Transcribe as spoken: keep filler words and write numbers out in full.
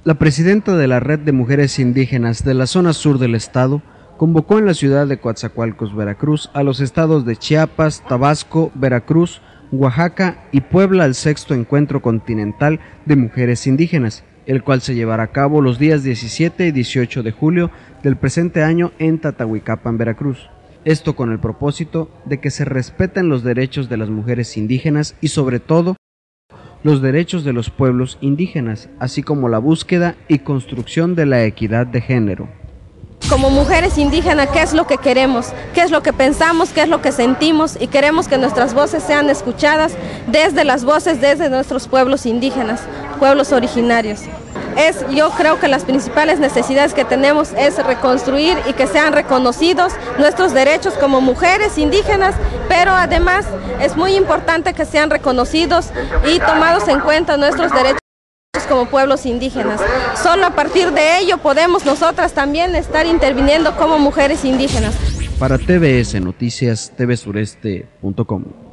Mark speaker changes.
Speaker 1: La presidenta de la Red de Mujeres Indígenas de la zona sur del estado convocó en la ciudad de Coatzacoalcos, Veracruz, a los estados de Chiapas, Tabasco, Veracruz, Oaxaca y Puebla al sexto encuentro continental de mujeres indígenas, el cual se llevará a cabo los días diecisiete y dieciocho de julio del presente año en Tatahuicapan, Veracruz. Esto con el propósito de que se respeten los derechos de las mujeres indígenas y sobre todo los derechos de los pueblos indígenas, así como la búsqueda y construcción de la equidad de género.
Speaker 2: Como mujeres indígenas, ¿qué es lo que queremos? ¿Qué es lo que pensamos? ¿Qué es lo que sentimos? Y queremos que nuestras voces sean escuchadas desde las voces, desde nuestros pueblos indígenas, pueblos originarios. Es, yo creo que las principales necesidades que tenemos es reconstruir y que sean reconocidos nuestros derechos como mujeres indígenas, pero además es muy importante que sean reconocidos y tomados en cuenta nuestros derechos como pueblos indígenas. Solo a partir de ello podemos nosotras también estar interviniendo como mujeres indígenas.
Speaker 1: Para T V S Noticias, T V Sureste punto com.